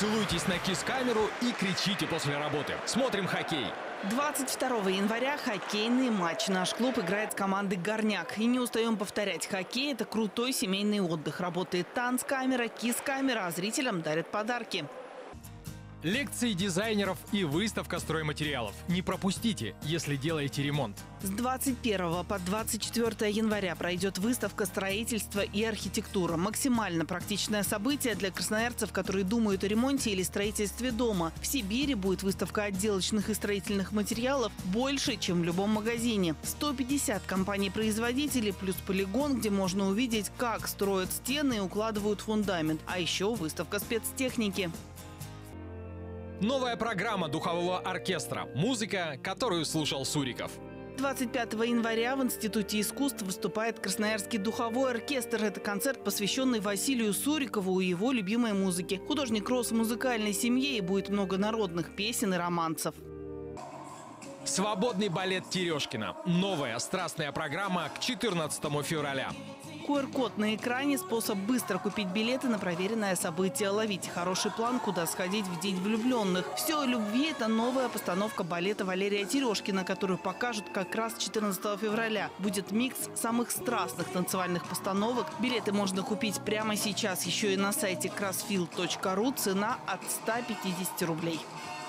Целуйтесь на кис-камеру и кричите после работы. Смотрим хоккей. 22 января хоккейный матч. Наш клуб играет с командой «Горняк». И не устаем повторять, хоккей – это крутой семейный отдых. Работает танцкамера, кис-камера, а зрителям дарят подарки. Лекции дизайнеров и выставка стройматериалов. Не пропустите, если делаете ремонт. С 21 по 24 января пройдет выставка строительства и архитектура. Максимально практичное событие для красноярцев, которые думают о ремонте или строительстве дома. В Сибири будет выставка отделочных и строительных материалов больше, чем в любом магазине. 150 компаний-производителей плюс полигон, где можно увидеть, как строят стены и укладывают фундамент. А еще выставка спецтехники. Новая программа духового оркестра. Музыка, которую слушал Суриков. 25 января в Институте искусств выступает Красноярский духовой оркестр. Это концерт, посвященный Василию Сурикову и его любимой музыке. Художник рос в музыкальной семье и будет много народных песен и романсов. Свободный балет Терешкина. Новая страстная программа к 14 февраля. QR-код на экране – способ быстро купить билеты на проверенное событие. Ловите хороший план, куда сходить в День влюбленных. «Все о любви» – это новая постановка балета Валерия Терешкина, которую покажут как раз 14 февраля. Будет микс самых страстных танцевальных постановок. Билеты можно купить прямо сейчас еще и на сайте crossfield.ru. Цена от 150 рублей.